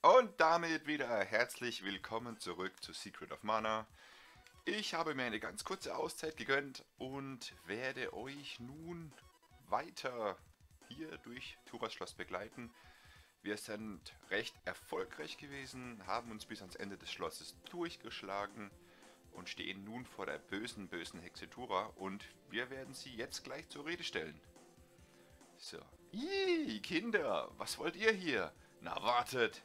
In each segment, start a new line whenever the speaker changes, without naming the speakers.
Und damit wieder herzlich willkommen zurück zu Secret of Mana. Ich habe mir eine ganz kurze Auszeit gegönnt und werde euch nun weiter hier durch Turas Schloss begleiten. Wir sind recht erfolgreich gewesen, haben uns bis ans Ende des Schlosses durchgeschlagen und stehen nun vor der bösen Hexe Tura und wir werden sie jetzt gleich zur Rede stellen. So. Ih, Kinder, was wollt ihr hier? Na, wartet!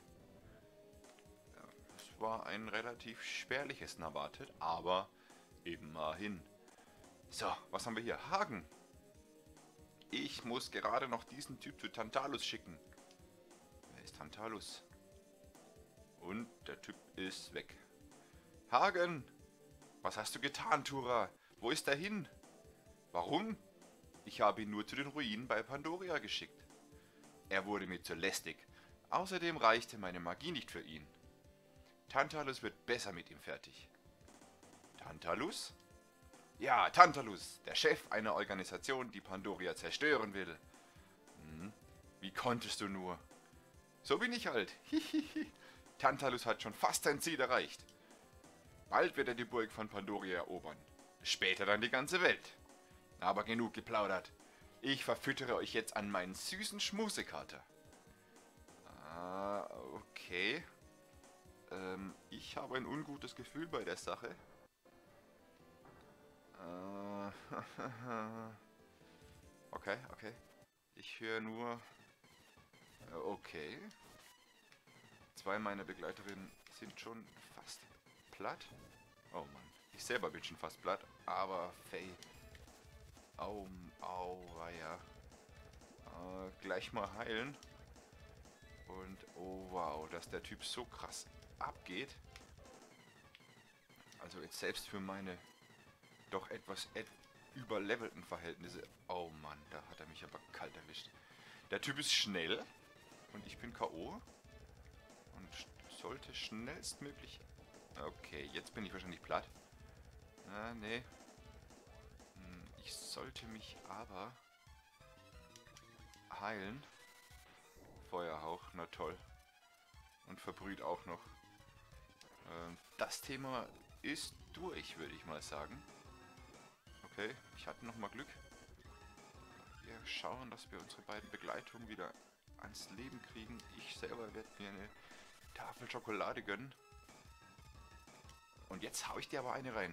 Es war ein relativ spärliches Navartet, aber immerhin. So, was haben wir hier? Hagen! Ich muss gerade noch diesen Typ zu Tantalus schicken. Wer ist Tantalus? Und der Typ ist weg. Hagen! Was hast du getan, Tura? Wo ist er hin? Warum? Ich habe ihn nur zu den Ruinen bei Pandoria geschickt. Er wurde mir zu lästig. Außerdem reichte meine Magie nicht für ihn. Tantalus wird besser mit ihm fertig. Tantalus? Ja, Tantalus, der Chef einer Organisation, die Pandoria zerstören will. Wie konntest du nur? So bin ich halt. Tantalus hat schon fast sein Ziel erreicht. Bald wird er die Burg von Pandoria erobern. Später dann die ganze Welt. Aber genug geplaudert. Ich verfüttere euch jetzt an meinen süßen Schmusekater. Okay. Ich habe ein ungutes Gefühl bei der Sache. Okay. Ich höre nur... Okay. Zwei meiner Begleiterinnen sind schon fast platt. Oh Mann, ich selber bin schon fast platt, aber Faye... Auweia. Gleich mal heilen. Und oh wow, dass der Typ so krass abgeht. Also jetzt selbst für meine doch etwas überlevelten Verhältnisse. Oh Mann, da hat er mich aber kalt erwischt. Der Typ ist schnell und ich bin K.O. und sollte schnellstmöglich... Okay, jetzt bin ich wahrscheinlich platt. Nee. Ich sollte mich aber heilen. Feuerhauch, na toll. Und verbrüht auch noch. Das Thema ist durch, würde ich mal sagen. Okay, ich hatte noch mal Glück. Wir schauen, dass wir unsere beiden Begleitungen wieder ans Leben kriegen. Ich selber werde mir eine Tafel Schokolade gönnen. Und jetzt hau ich dir aber eine rein.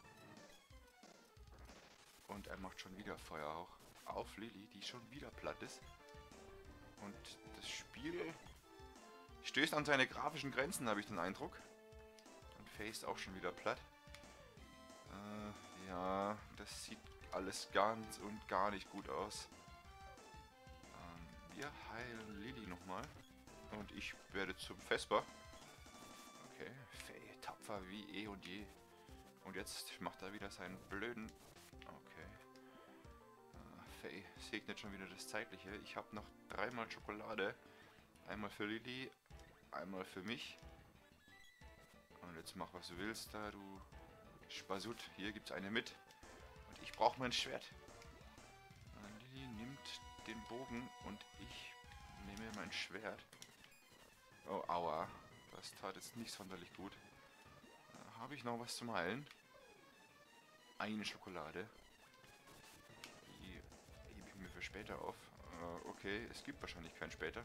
Und er macht schon wieder Feuerhauch auf Lilly, die schon wieder platt ist. Und das Spiel stößt an seine grafischen Grenzen, habe ich den Eindruck. Und Faye ist auch schon wieder platt. Ja, das sieht alles ganz und gar nicht gut aus. Wir heilen Lilly nochmal. Und ich werde zum Vesper. Okay, Faye, tapfer wie eh und je. Und jetzt macht er wieder seinen blöden... Okay. Faye segnet schon wieder das Zeitliche. Ich habe noch dreimal Schokolade. Einmal für Lilly, einmal für mich. Und jetzt mach was du willst da, du Spasut. Hier gibt's eine mit. Und ich brauche mein Schwert. Lilly nimmt den Bogen und ich nehme mein Schwert. Oh, aua. Das tat jetzt nicht sonderlich gut. Habe ich noch was zum Heilen? Eine Schokolade. Die hebe ich mir für später auf. Okay, es gibt wahrscheinlich kein später.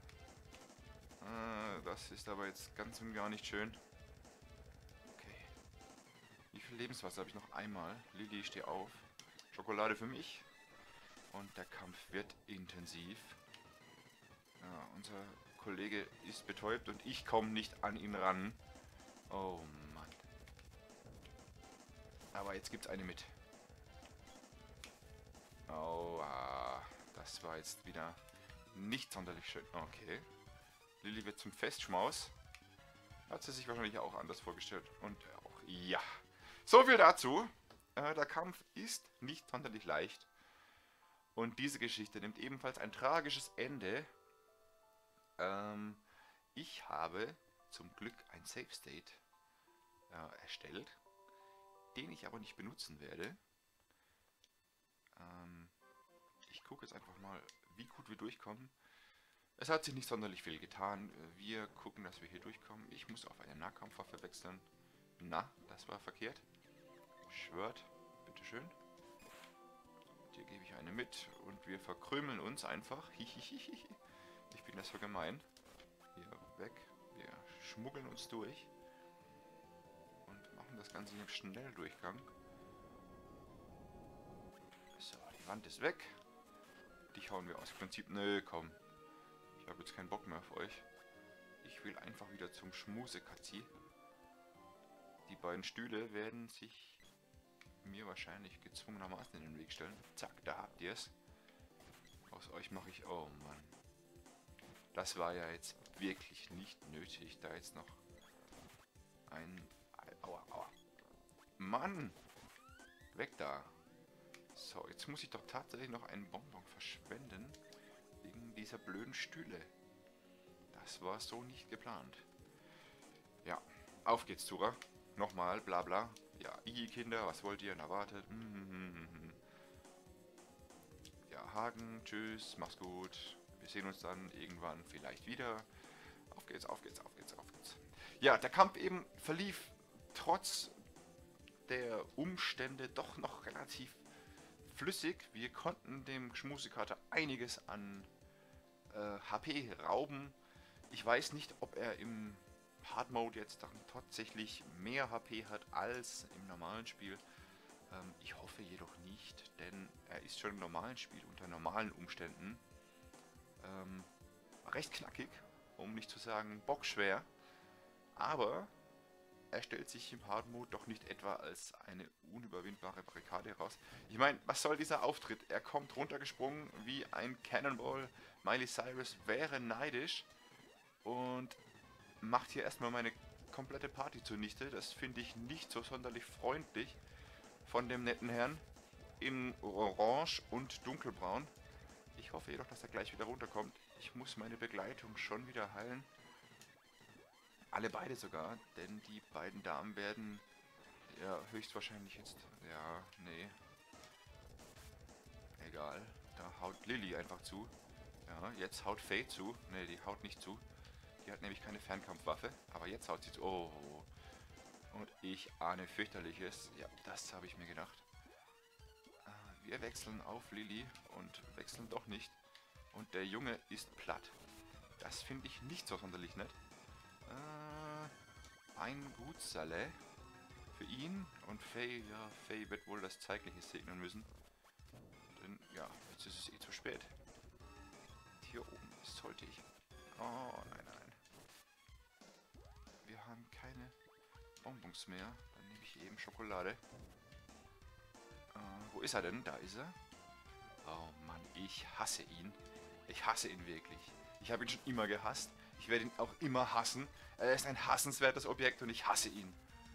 Das ist aber jetzt ganz und gar nicht schön. Okay. Wie viel Lebenswasser habe ich noch? Einmal. Lilly, steh auf. Schokolade für mich. Und der Kampf wird intensiv. Ja, unser Kollege ist betäubt und ich komme nicht an ihn ran. Oh Mann. Aber jetzt gibt's eine mit. Aua. Das war jetzt wieder nicht sonderlich schön. Okay. Lilly wird zum Festschmaus. Hat sie sich wahrscheinlich auch anders vorgestellt. Und auch, ja. So viel dazu. Der Kampf ist nicht sonderlich leicht. Und diese Geschichte nimmt ebenfalls ein tragisches Ende. Ich habe zum Glück ein Save State erstellt, den ich aber nicht benutzen werde. Ich gucke jetzt einfach mal, wie gut wir durchkommen. Es hat sich nicht sonderlich viel getan. Wir gucken, dass wir hier durchkommen. Ich muss auf eine Nahkampfwaffe wechseln. Na, das war verkehrt. Schwört, bitteschön. Dir gebe ich eine mit und wir verkrümeln uns einfach. Hihihihi. Ich bin das so gemein. Hier weg. Wir schmuggeln uns durch. Und machen das Ganze im Schnelldurchgang. So, die Wand ist weg. Dich hauen wir aus Prinzip. Nö, komm. Ich habe jetzt keinen Bock mehr auf euch. Ich will einfach wieder zum Schmusekazi. Die beiden Stühle werden sich mir wahrscheinlich gezwungenermaßen in den Weg stellen. Zack, da habt ihr es. Aus euch mache ich... Oh Mann. Das war ja jetzt wirklich nicht nötig, da jetzt noch ein... Aua, aua. Mann! Weg da. So, jetzt muss ich doch tatsächlich noch einen Bonbon verschwenden. Wegen dieser blöden Stühle. Das war so nicht geplant. Ja, auf geht's, Zura. Nochmal, bla bla. Ja, Kinder, was wollt ihr? Na, wartet. Ja, Hagen, tschüss, mach's gut. Wir sehen uns dann irgendwann vielleicht wieder. Auf geht's, auf geht's, auf geht's, auf geht's. Ja, der Kampf eben verlief trotz der Umstände doch noch relativ flüssig. Wir konnten dem Schmusekater einiges an HP rauben. Ich weiß nicht, ob er im Hard Mode jetzt dann tatsächlich mehr HP hat als im normalen Spiel. Ich hoffe jedoch nicht, denn er ist schon im normalen Spiel unter normalen Umständen recht knackig, um nicht zu sagen bockschwer. Aber er stellt sich im Hard Mode doch nicht etwa als eine unüberwindbare Barrikade heraus. Ich meine, was soll dieser Auftritt? Er kommt runtergesprungen wie ein Cannonball. Miley Cyrus wäre neidisch und macht hier erstmal meine komplette Party zunichte. Das finde ich nicht so sonderlich freundlich von dem netten Herrn in Orange und Dunkelbraun. Ich hoffe jedoch, dass er gleich wieder runterkommt. Ich muss meine Begleitung schon wieder heilen. Alle beide sogar, denn die beiden Damen werden ja höchstwahrscheinlich jetzt... Ja, nee. Egal. Da haut Lilly einfach zu. Ja, jetzt haut Faye zu. Ne, die haut nicht zu. Die hat nämlich keine Fernkampfwaffe. Aber jetzt haut sie zu. Oh. Und ich ahne fürchterliches. Ja, das habe ich mir gedacht. Wir wechseln auf Lilly und wechseln doch nicht. Und der Junge ist platt. Das finde ich nicht so sonderlich nett. Ein Gutsalle für ihn. Und Faye, ja, Faye wird wohl das Zeitliche segnen müssen. Denn, ja, jetzt ist es eh zu spät. Hier oben sollte ich... Oh, nein, nein. Wir haben keine Bonbons mehr. Dann nehme ich eben Schokolade. Wo ist er denn? Da ist er. Oh Mann, ich hasse ihn. Ich hasse ihn wirklich. Ich habe ihn schon immer gehasst. Ich werde ihn auch immer hassen. Er ist ein hassenswertes Objekt und ich hasse ihn.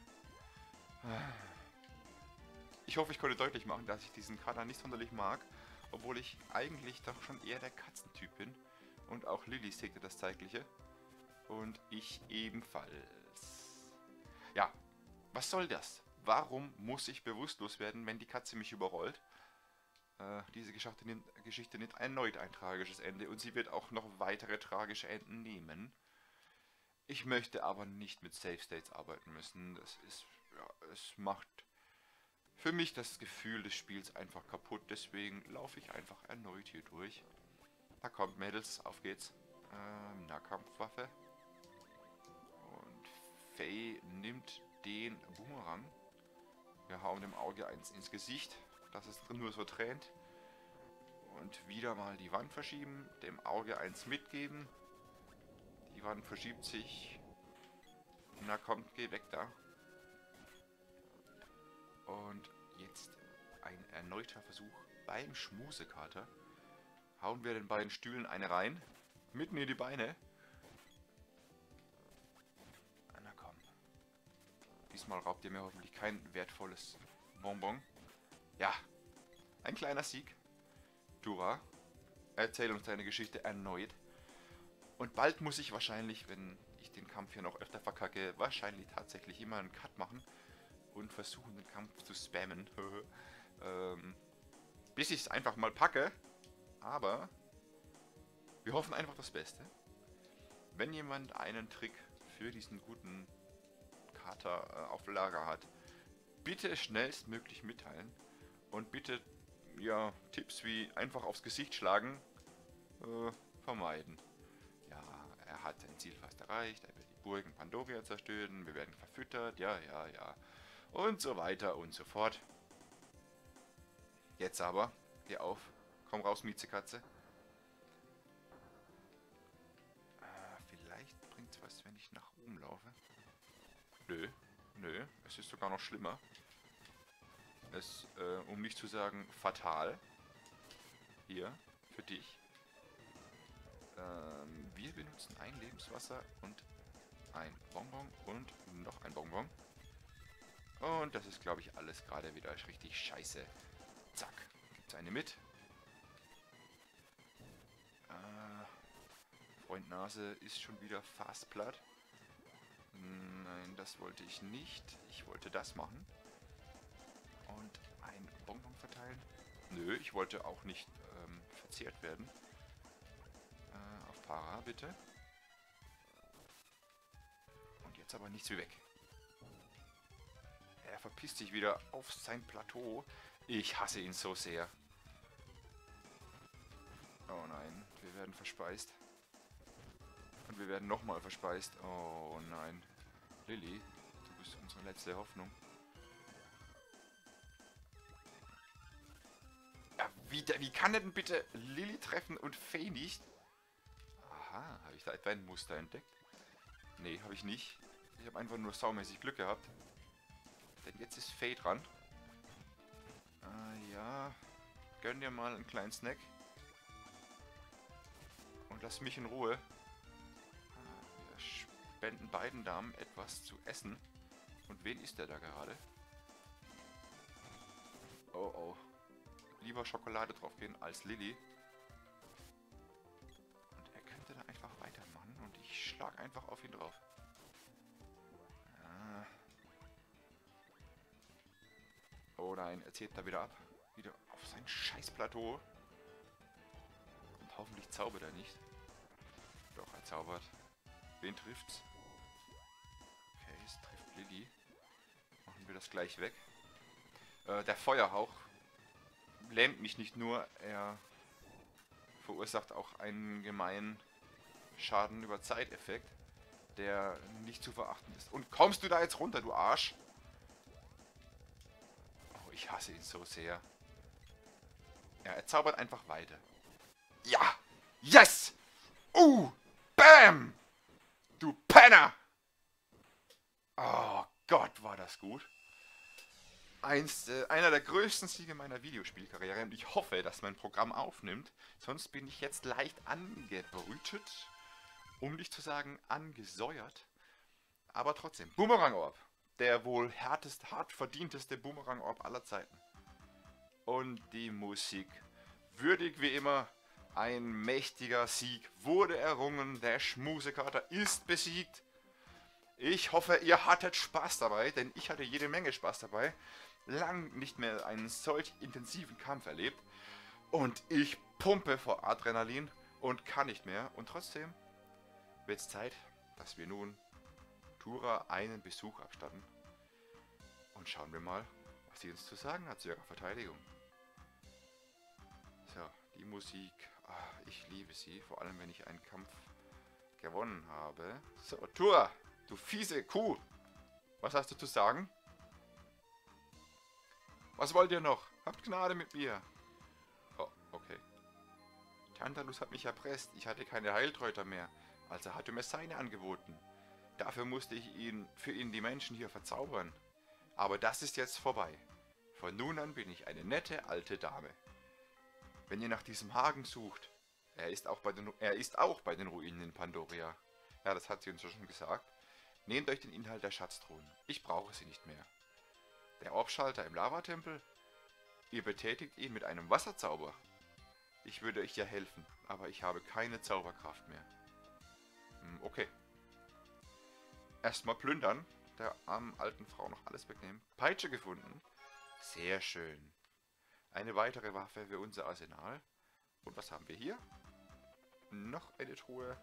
Ich hoffe, ich konnte deutlich machen, dass ich diesen Kater nicht sonderlich mag. Obwohl ich eigentlich doch schon eher der Katzentyp bin. Und auch Lilly segte das Zeitliche. Und ich ebenfalls. Ja, was soll das? Warum muss ich bewusstlos werden, wenn die Katze mich überrollt? Diese Geschichte nimmt erneut ein tragisches Ende und sie wird auch noch weitere tragische Enden nehmen. Ich möchte aber nicht mit Safe States arbeiten müssen. Das ist, ja, es macht für mich das Gefühl des Spiels einfach kaputt. Deswegen laufe ich einfach erneut hier durch. Da kommt Mädels, auf geht's. Nahkampfwaffe. Und Faye nimmt den Boomerang. Wir hauen dem Auge eins ins Gesicht, dass es nur so tränt. Und wieder mal die Wand verschieben, dem Auge eins mitgeben. Die Wand verschiebt sich. Na kommt, geh weg da. Und jetzt ein erneuter Versuch beim Schmusekater. Hauen wir den beiden Stühlen eine rein. Mitten in die Beine. Na komm. Diesmal raubt ihr mir hoffentlich kein wertvolles Bonbon. Ja, ein kleiner Sieg. Dura, erzähl uns deine Geschichte erneut. Und bald muss ich wahrscheinlich, wenn ich den Kampf hier noch öfter verkacke, wahrscheinlich tatsächlich immer einen Cut machen und versuchen, den Kampf zu spammen. Bis ich es einfach mal packe. Aber Wir hoffen einfach das Beste. Wenn jemand einen Trick für diesen guten Kater auf Lager hat, bitte schnellstmöglich mitteilen. Und bitte, ja, Tipps wie einfach aufs Gesicht schlagen, vermeiden. Ja, er hat sein Ziel fast erreicht, er will die Burg in Pandoria zerstören, wir werden verfüttert, ja, ja, ja. Und so weiter und so fort. Jetzt aber, geh auf, komm raus, Miezekatze. Vielleicht bringt es was, wenn ich nach oben laufe. Nö, nö, es ist sogar noch schlimmer. Es, um nicht zu sagen, fatal. Hier, für dich. Wir benutzen ein Lebenswasser und ein Bonbon und noch ein Bonbon. Und das ist, glaube ich, alles gerade wieder richtig scheiße. Zack, gibt's eine mit. Freund Nase ist schon wieder fast platt. Nein, das wollte ich nicht. Ich wollte das machen. Und ein Bonbon verteilen. Nö, ich wollte auch nicht verzehrt werden. Auf Para, bitte. Und jetzt aber nichts wie weg. Er verpisst sich wieder auf sein Plateau. Ich hasse ihn so sehr. Oh nein, wir werden verspeist. Und wir werden nochmal verspeist. Oh nein. Lilly, du bist unsere letzte Hoffnung. Ja, wie kann er denn bitte Lilly treffen und Faye nicht? Aha, habe ich da etwa ein Muster entdeckt? Nee, habe ich nicht. Ich habe einfach nur saumäßig Glück gehabt. Denn jetzt ist Faye dran. Ja. Gönn dir mal einen kleinen Snack. Und lass mich in Ruhe. Wir spenden beiden Damen etwas zu essen. Und wen ist der da gerade? Oh oh. Lieber Schokolade drauf gehen als Lilly. Und er könnte da einfach weitermachen. Und ich schlag einfach auf ihn drauf. Ja. Oh nein, er zieht da wieder ab. Wieder auf sein Scheißplateau. Und hoffentlich zaubert er nicht. Doch, er zaubert. Wen trifft's? Okay, es trifft Lilly. Machen wir das gleich weg. Der Feuerhauch lähmt mich nicht nur, er verursacht auch einen gemeinen Schaden über Zeiteffekt, der nicht zu verachten ist. Und kommst du da jetzt runter, du Arsch? Oh, ich hasse ihn so sehr. Ja, er zaubert einfach weiter. Ja! Yes! Bam! Du Penner! Oh Gott, war das gut. Einer der größten Siege meiner Videospielkarriere und ich hoffe, dass mein Programm aufnimmt. Sonst bin ich jetzt leicht angebrütet, um nicht zu sagen angesäuert. Aber trotzdem, Boomerang-Orb. Der wohl hart verdienteste Boomerang-Orb aller Zeiten. Und die Musik. Würdig wie immer, ein mächtiger Sieg wurde errungen. Der Schmusekater ist besiegt. Ich hoffe, ihr hattet Spaß dabei, denn ich hatte jede Menge Spaß dabei. Lang nicht mehr einen solch intensiven Kampf erlebt. Und ich pumpe vor Adrenalin und kann nicht mehr. Und trotzdem wird es Zeit, dass wir nun Tura einen Besuch abstatten. Und schauen wir mal, was sie uns zu sagen hat zu ihrer Verteidigung. So, die Musik. Ich liebe sie, vor allem wenn ich einen Kampf gewonnen habe. So, Tura, du fiese Kuh. Was hast du zu sagen? Was wollt ihr noch? Habt Gnade mit mir. Oh, okay. Tantalus hat mich erpresst. Ich hatte keine Heilkräuter mehr. Also hat er mir seine angeboten. Dafür musste ich für ihn die Menschen hier verzaubern. Aber das ist jetzt vorbei. Von nun an bin ich eine nette alte Dame. Wenn ihr nach diesem Hagen sucht, er ist auch bei den Ruinen in Pandoria. Ja, das hat sie uns schon gesagt. Nehmt euch den Inhalt der Schatztruhen. Ich brauche sie nicht mehr. Der Orbschalter im Lavatempel? Ihr betätigt ihn mit einem Wasserzauber. Ich würde euch ja helfen, aber ich habe keine Zauberkraft mehr. Okay. Erstmal plündern. Der armen alten Frau noch alles wegnehmen. Peitsche gefunden. Sehr schön. Eine weitere Waffe für unser Arsenal. Und was haben wir hier? Noch eine Truhe.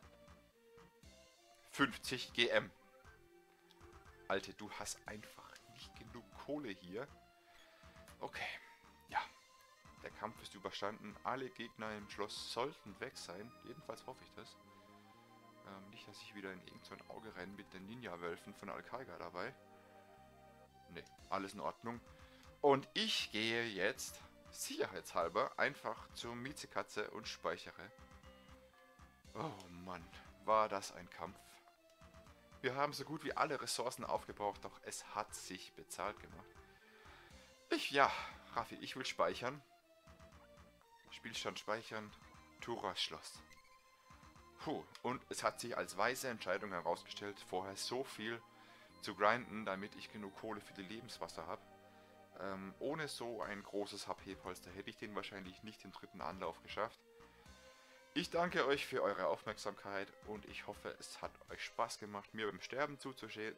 50 GM. Alte, du hast einfach nicht genug Kohle hier. Okay, ja. Der Kampf ist überstanden. Alle Gegner im Schloss sollten weg sein. Jedenfalls hoffe ich das. Nicht, dass ich wieder in irgendein Auge renne mit den Ninja-Wölfen von Al-Qaida dabei. Ne, alles in Ordnung. Und ich gehe jetzt, sicherheitshalber, einfach zur Miezekatze und speichere. Oh Mann, war das ein Kampf. Wir haben so gut wie alle Ressourcen aufgebraucht, doch es hat sich bezahlt gemacht. Ja, Raffi, ich will speichern. Spielstand speichern. Turas Schloss. Puh, und es hat sich als weise Entscheidung herausgestellt, vorher so viel zu grinden, damit ich genug Kohle für die Lebenswasser habe. Ohne so ein großes HP-Polster hätte ich den wahrscheinlich nicht im dritten Anlauf geschafft. Ich danke euch für eure Aufmerksamkeit und ich hoffe, es hat euch Spaß gemacht, mir beim Sterben zuzusehen.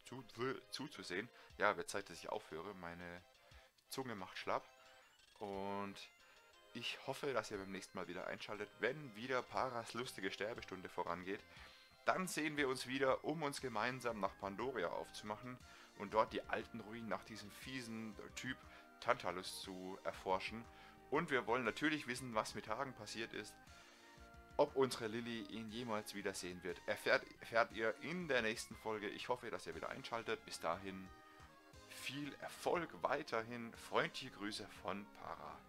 Ja, wird Zeit, dass ich aufhöre. Meine Zunge macht schlapp. Und ich hoffe, dass ihr beim nächsten Mal wieder einschaltet, wenn wieder Paras lustige Sterbestunde vorangeht. Dann sehen wir uns wieder, um uns gemeinsam nach Pandoria aufzumachen und dort die alten Ruinen nach diesem fiesen Typ Tantalus zu erforschen. Und wir wollen natürlich wissen, was mit Hagen passiert ist. Ob unsere Lilly ihn jemals wiedersehen wird, erfährt ihr in der nächsten Folge. Ich hoffe, dass ihr wieder einschaltet. Bis dahin viel Erfolg weiterhin. Freundliche Grüße von Para.